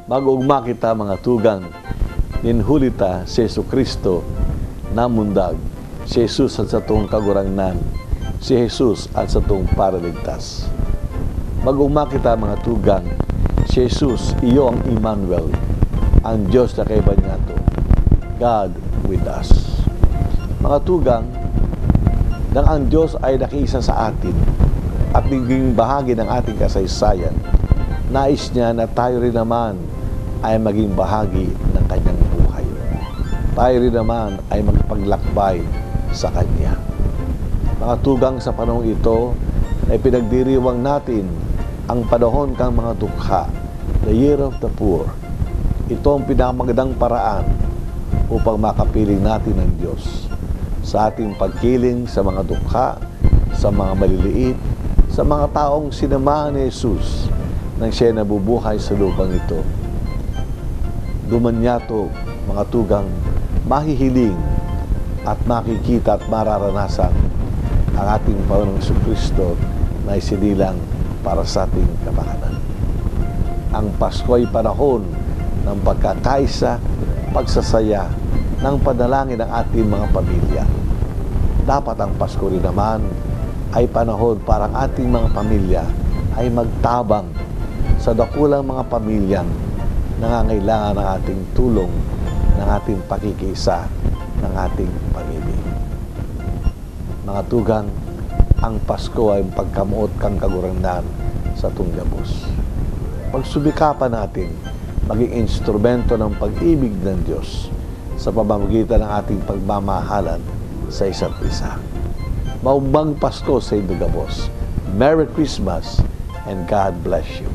Mag-ugma kita mga tugang, ninhulita si Jesucristo na mundag, si Jesus at sa tong kagurangnan, si Jesus at sa tong paraligtas. Mag-ugma kita mga tugang, si Jesus, iyo ang Emmanuel, ang Diyos na kaibanyato, God with us. Mga tugang, nang ang Diyos ay nakiisa sa atin at naging bahagi ng ating kasaysayan, nais niya na tayo rin naman ay maging bahagi ng kanyang buhay. Tayo rin naman ay magpaglakbay sa kanya. Mga tugang, sa panahong ito ay pinagdiriwang natin ang panahon kang mga dukha, the year of the poor. Ito ang pinakamagandang paraan upang makapiling natin ng Diyos sa ating pagkiling sa mga dukha, sa mga maliliit, sa mga taong sinamahan ni Jesus nang siya nabubuhay sa lupang ito. Dumanyato, mga tugang, mahihiling at makikita at mararanasan ang ating Panginoong Jesucristo na isinilang para sa ating kapakanan. Ang Pasko ay panahon ng pagkakaisa, pagsasaya, ng panalangin ng ating mga pamilya. Dapat ang Pasko rin naman ay panahon para ang ating mga pamilya ay magtabang sa dakulang mga pamilyang nangangailangan ng ating tulong, ng ating pakikiisa, ng ating pamilya. Mga tugang, ang Pasko ay pagkamuot kang kagurangnan sa tunggabos. Pagsubikapan natin maging instrumento ng pag-ibig ng Diyos sa pamamagitan ng ating pagmamahalan sa isa't isa. Maubang Pasko sa Indugabos. Merry Christmas and God bless you.